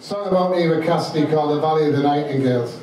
Song about Eva Cassidy called The Valley of the Nightingales.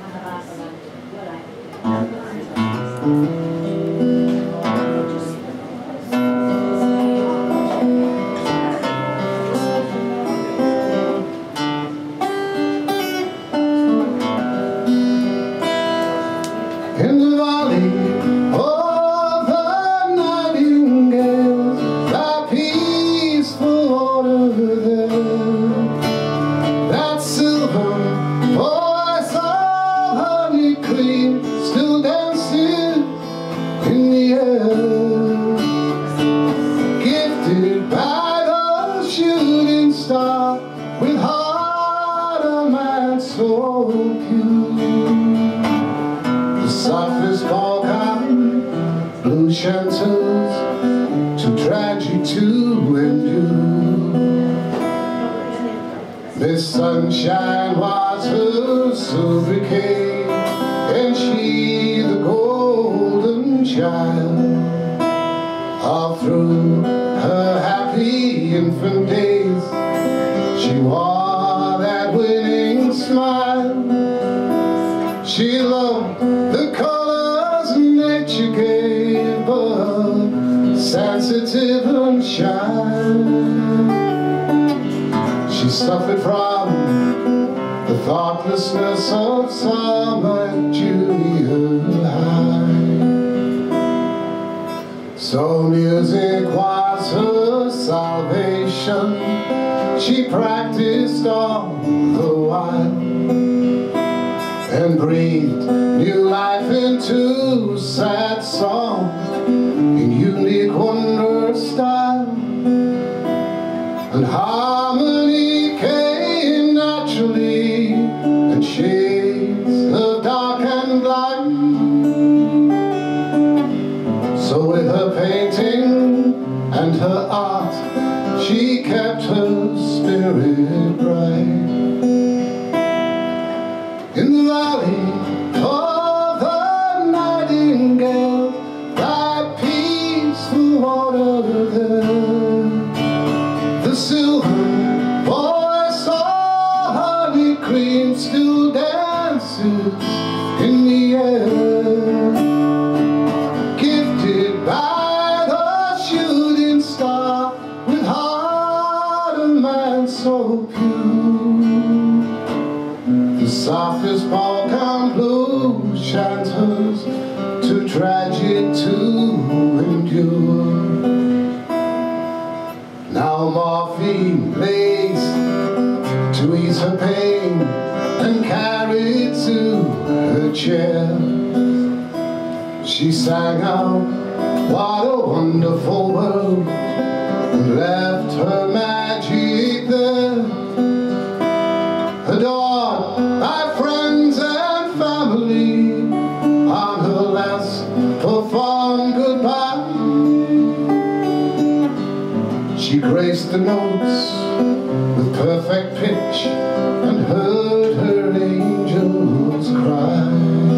In the valley of the nightingales, that peaceful water there, that silver voice of honey queen still dances in the air, gifted by the shooting star, with heart of man so pure. Softest balkan blue shelters to drag you to endure. This sunshine was her sobriquet, and she the golden child. All through her happy infant days, she wore that winning smile. She loved the colors nature gave her, sensitive and shy. She suffered from the thoughtlessness of summer at junior high. So music was her salvation, she practiced all the while, and breathed new life into sad song in unique wonder style. And harmony came naturally in shades of dark and light. So with her painting and her art, she kept her spirit bright. In the valley of the nightingale, that peaceful water there, the silver voice of honey queen still dances in the air, gifted by the shooting star, with heart of man so pure. The softest balkan blue shelters too tragic to endure. Now morphine lays to ease her pain and carried to her chair. She sang out, what a wonderful world, and left her magic there, adored by friends and family. On her last performed goodbye, she graced the notes with perfect pitch and heard her angels cry.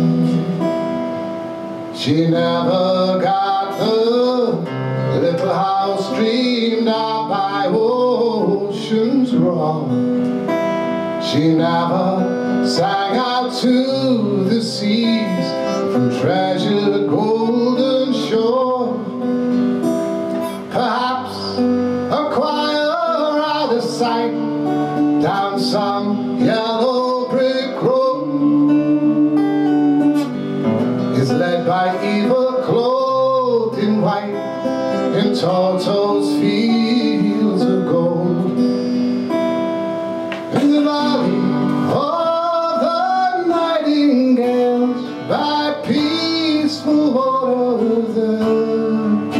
She never got the little house dreamed of by ocean's roar. She never sang out to the seas from treasured golden shore. Perhaps a choir out of sight down some yellow brick road is led by Eva clothed in white in Torto's fields of gold. In the valley of the nightingales, by peaceful water there,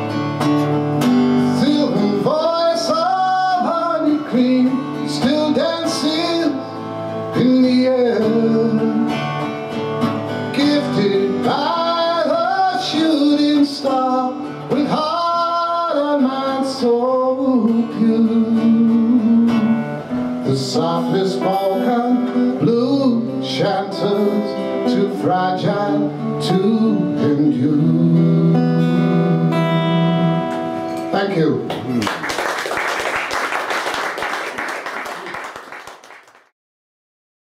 silver voice of honey queen still dances in the air, gifted by the shooting star, with heart and mind so pure. The softest balkan blue shelters too fragile to endure. Thank you.